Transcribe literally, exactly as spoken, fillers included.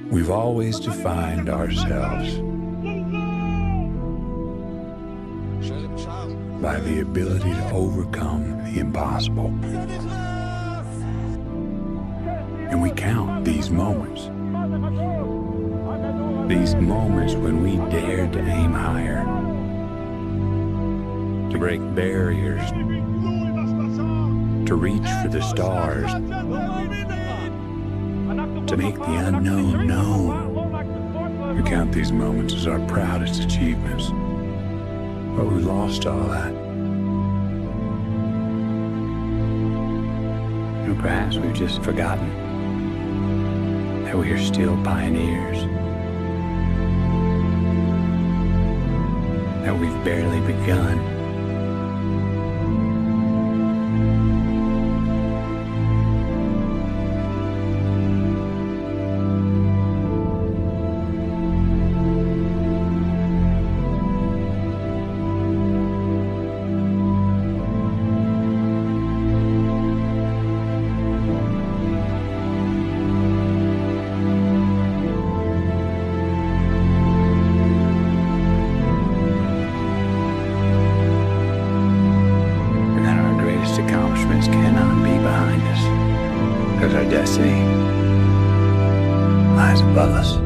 We've always defined ourselves by the ability to overcome the impossible. And we count these moments. These moments when we dared to aim higher, to break barriers, to reach for the stars, to make the unknown known. We count these moments as our proudest achievements. But we lost all that. And perhaps we've just forgotten that we are still pioneers, that we've barely begun. Accomplishments cannot be behind us, because our destiny lies above us.